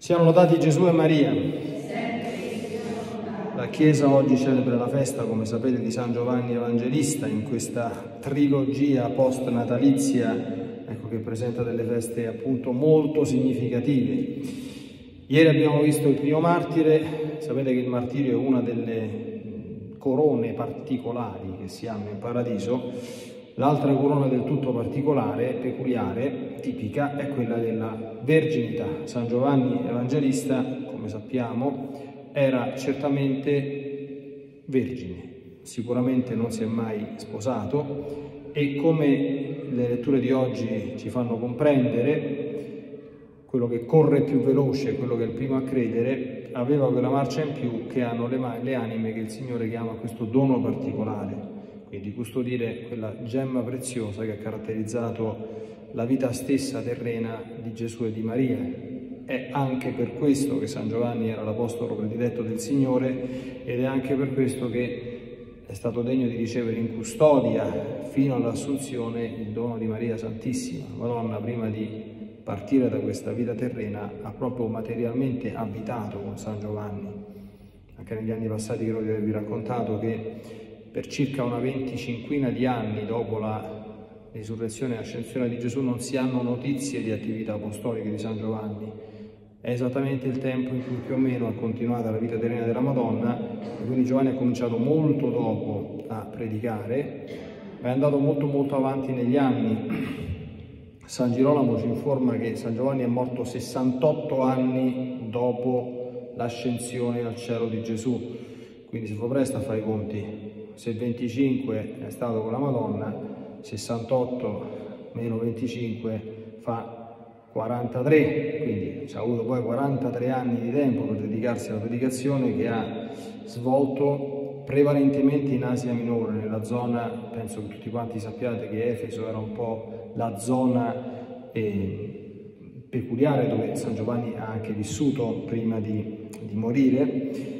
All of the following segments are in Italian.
Siano lodati Gesù e Maria. La Chiesa oggi celebra la festa, come sapete, di San Giovanni Evangelista in questa trilogia post-natalizia, ecco, che presenta delle feste appunto molto significative. Ieri abbiamo visto il primo martire. Sapete che il martirio è una delle corone particolari che si hanno in paradiso. L'altra corona del tutto particolare, peculiare, tipica, è quella della verginità. San Giovanni Evangelista, come sappiamo, era certamente vergine, sicuramente non si è mai sposato e, come le letture di oggi ci fanno comprendere, quello che corre più veloce, quello che è il primo a credere, aveva quella marcia in più che hanno le anime che il Signore chiama questo dono particolare. Quindi custodire quella gemma preziosa che ha caratterizzato la vita stessa terrena di Gesù e di Maria. È anche per questo che San Giovanni era l'apostolo prediletto del Signore ed è anche per questo che è stato degno di ricevere in custodia fino all'assunzione il dono di Maria Santissima. Madonna, prima di partire da questa vita terrena, ha proprio materialmente abitato con San Giovanni. Anche negli anni passati credo di avervi raccontato che per circa una 25 di anni dopo la risurrezione e ascensione di Gesù non si hanno notizie di attività apostoliche di San Giovanni. È esattamente il tempo in cui più o meno è continuata la vita terrena della Madonna, e quindi Giovanni ha cominciato molto dopo a predicare, ma è andato molto avanti negli anni. San Girolamo ci informa che San Giovanni è morto 68 anni dopo l'ascensione al cielo di Gesù, quindi si fa presto a fare i conti. Se 25 è stato con la Madonna, 68 meno 25 fa 43, quindi ci ha avuto poi 43 anni di tempo per dedicarsi alla predicazione, che ha svolto prevalentemente in Asia Minore, nella zona, penso che tutti quanti sappiate che Efeso era un po' la zona peculiare dove San Giovanni ha anche vissuto prima di morire.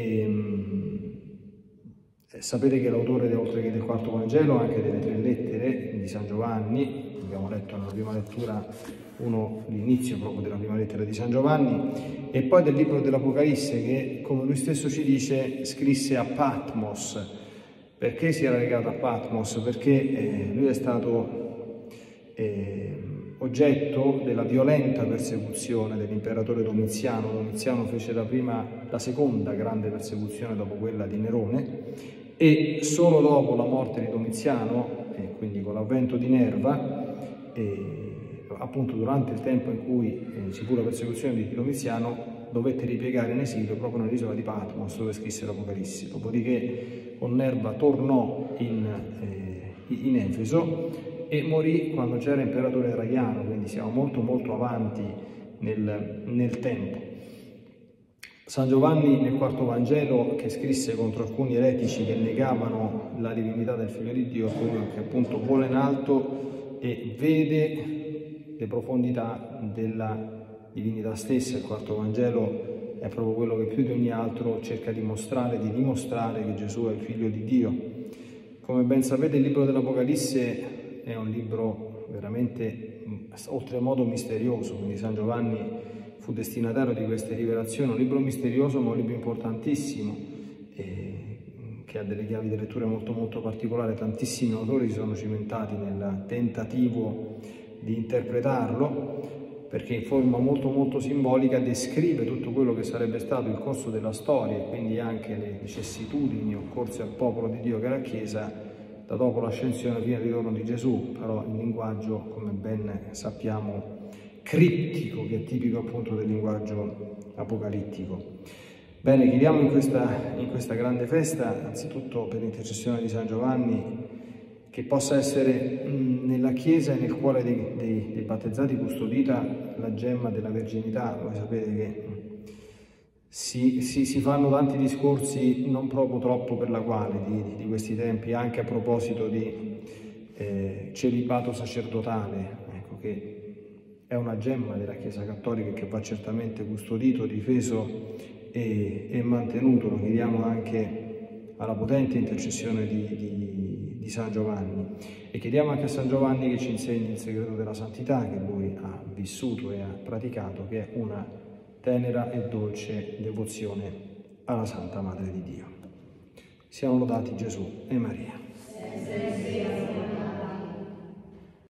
Sapete che l'autore, oltre che del quarto Vangelo, anche delle 3 lettere di San Giovanni, abbiamo letto nella prima lettura l'inizio proprio della prima lettera di San Giovanni, e poi del libro dell'Apocalisse che, come lui stesso ci dice, scrisse a Patmos. Perché si era legato a Patmos? Perché lui è stato oggetto della violenta persecuzione dell'imperatore Domiziano. Domiziano fece la seconda grande persecuzione dopo quella di Nerone, e solo dopo la morte di Domiziano, e quindi con l'avvento di Nerva, appunto durante il tempo in cui ci fu la persecuzione di Domiziano, dovette ripiegare in esilio proprio nell'isola di Patmos, dove scrisse l'Apocalisse. Dopodiché con Nerva tornò in Efeso e morì quando c'era imperatore Traiano, quindi siamo molto avanti nel tempo. San Giovanni nel quarto Vangelo, che scrisse contro alcuni eretici che negavano la divinità del Figlio di Dio, quello che appunto vola in alto e vede le profondità della divinità stessa. Il quarto Vangelo è proprio quello che più di ogni altro cerca di dimostrare che Gesù è il Figlio di Dio. Come ben sapete, il libro dell'Apocalisse è un libro veramente oltremodo misterioso, quindi San Giovanni fu destinatario di queste rivelazioni. Un libro misterioso, ma un libro importantissimo, che ha delle chiavi di lettura molto particolari. Tantissimi autori si sono cimentati nel tentativo di interpretarlo, perché in forma molto simbolica descrive tutto quello che sarebbe stato il corso della storia e quindi anche le vicissitudini occorse al popolo di Dio che era la Chiesa da dopo l'ascensione fino al ritorno di Gesù, però in linguaggio, come ben sappiamo, criptico, che è tipico appunto del linguaggio apocalittico. Bene, chiediamo in questa grande festa, anzitutto per l'intercessione di San Giovanni, che possa essere nella Chiesa e nel cuore dei battezzati custodita la gemma della verginità. Voi sapete che si fanno tanti discorsi non proprio troppo per la quale di questi tempi, anche a proposito di celibato sacerdotale, ecco, che è una gemma della Chiesa Cattolica che va certamente custodito, difeso e mantenuto. Lo chiediamo anche alla potente intercessione di San Giovanni, e chiediamo anche a San Giovanni che ci insegni il segreto della santità che lui ha vissuto e ha praticato, che è una tenera e dolce devozione alla Santa Madre di Dio. Siano lodati Gesù e Maria.